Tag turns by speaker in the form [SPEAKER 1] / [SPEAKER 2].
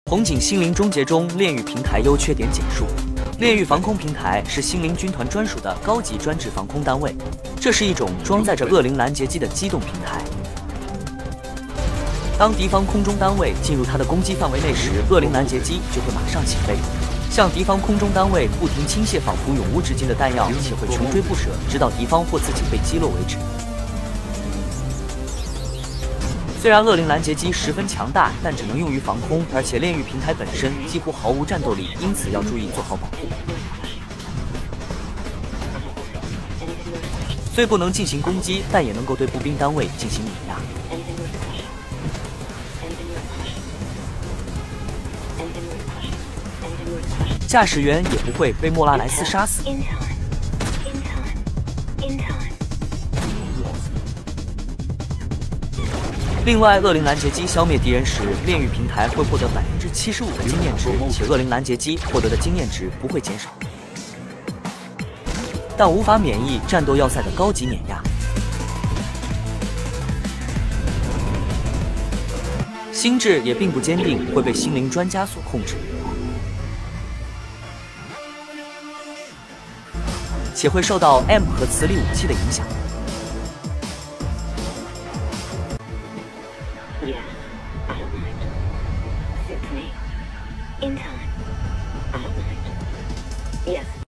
[SPEAKER 1] 红警心灵终结中炼狱平台优缺点简述。炼狱防空平台是心灵军团专属的高级专制防空单位，这是一种装载着恶灵拦截机的机动平台。当敌方空中单位进入它的攻击范围内时，恶灵拦截机就会马上起飞，向敌方空中单位不停倾泻仿佛永无止境的弹药，且会穷追不舍，直到敌方或自己被击落为止。 虽然恶灵拦截机十分强大，但只能用于防空，而且炼狱平台本身几乎毫无战斗力，因此要注意做好保护。虽不能进行攻击，但也能够对步兵单位进行碾压。驾驶员也不会被莫拉莱斯杀死。 另外，恶灵拦截机消灭敌人时，炼狱平台会获得75%的经验值，且恶灵拦截机获得的经验值不会减少，但无法免疫战斗要塞的高级碾压。心智也并不坚定，会被心灵专家所控制，且会受到 M 和磁力武器的影响。